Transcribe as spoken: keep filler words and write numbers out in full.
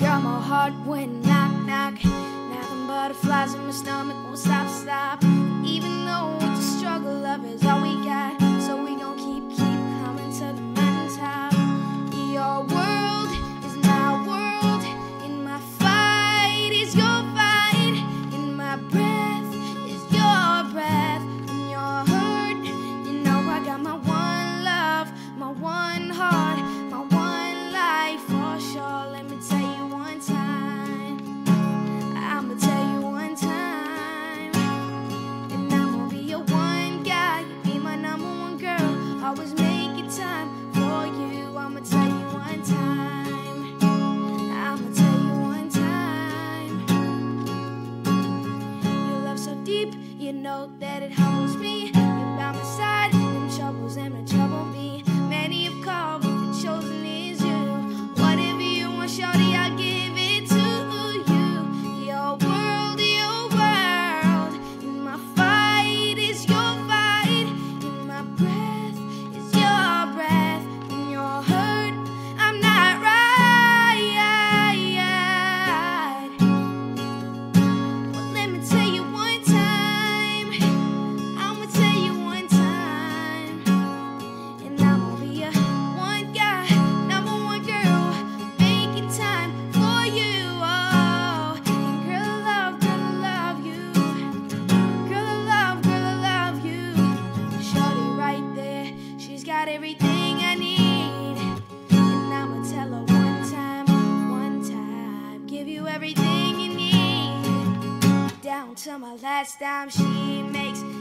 Girl, my heart went knock, knock. Nothing butterflies in my stomach won't stop, stop. Even though it's a struggle, love is all we got. So we gon' keep, keep coming to the mountaintop. Your world is my world. In my fight is your fight. In my breath is your breath. In your hurt, you know I got my one love, my one heart, my one life for sure. Let me tell you one time, I'ma tell you one time, and I'ma be your one guy. You be my number one girl, always making time for you. I'ma tell you one time, I'ma tell you one time. Your love so deep, you know that it humbles me. You're by my side, them troubles and the trouble me. Many have called, but the chosen is you. Whatever you want, shorty, I'll give it to you. Your world, your world. In my fight is your fight. In my breath is your breath. In your hurt, I'm not right. Well, let me tell you one time, I'ma tell you one time, and I'ma be a one guy, number one girl, making time for you. Oh, and girl, I love, girl, I love you. Girl, I love, girl, I love you. Shorty right there, she's got everything I need, and I'ma tell her one time, one time, give you everything you need, down to my last dime she makes.